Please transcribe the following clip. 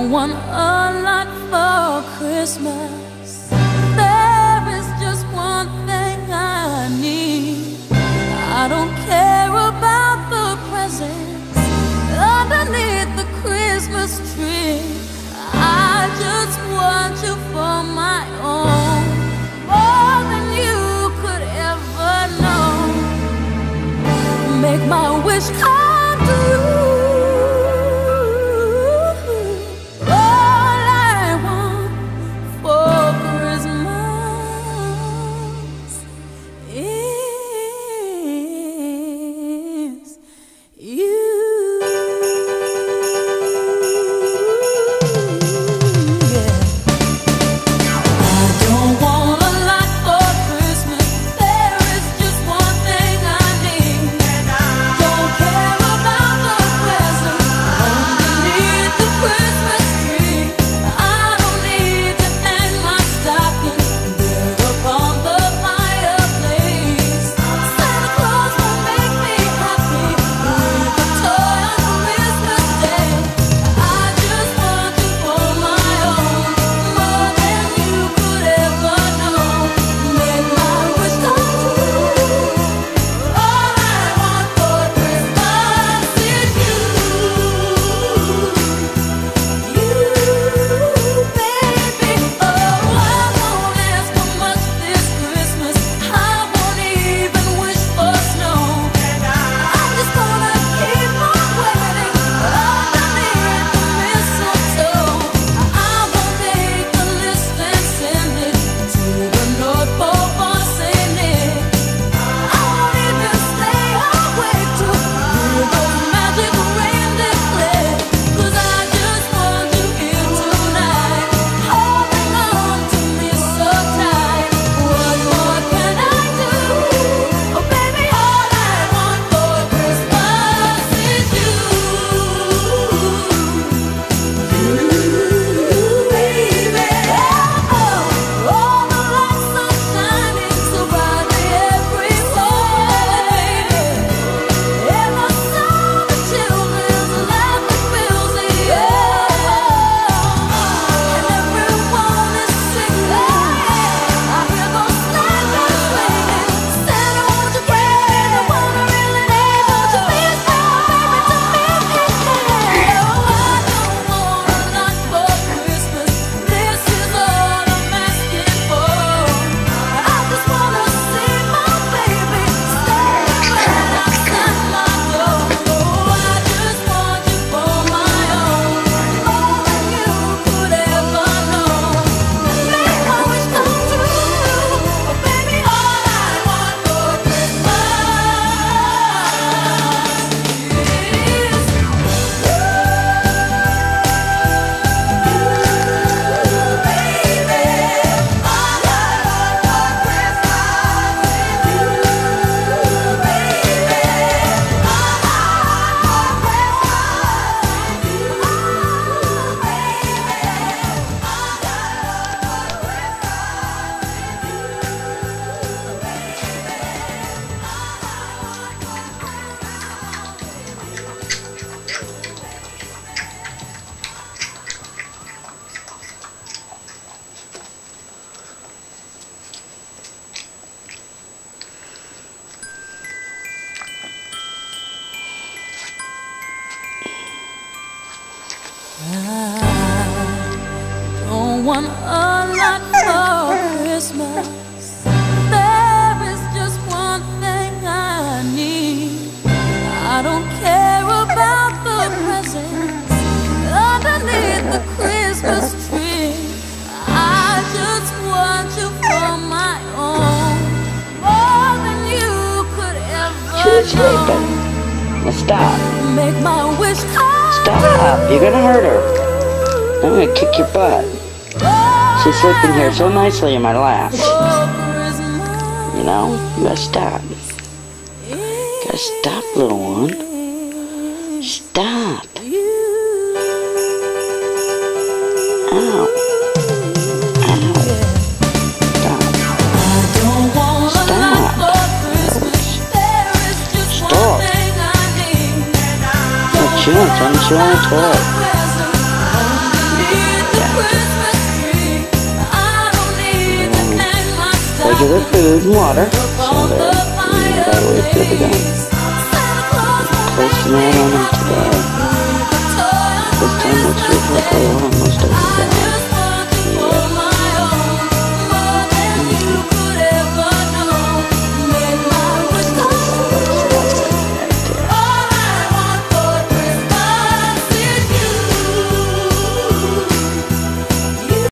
don't want a lot for Christmas. There is just one thing I need. I don't care about the presents underneath the Christmas tree. I just want you for my own, more than you could ever know. Make my wish come true. All I want for Christmas is you. Want a lot for Christmas. There is just one thing I need. I don't care about the presents underneath the Christmas tree. I just want you for my own, more than you could ever She's sleeping. Now stop. Make my wish come Stop. You're gonna hurt her. I'm gonna kick your butt. She's sleeping here so nicely in my lap. You know, you gotta stop. You gotta stop, little one. Stop. Ow. Ow. Stop. Stop. Stop. I'm chewing a toy. give her food and water. So there, I gotta wait for her to go. Place the man on him today.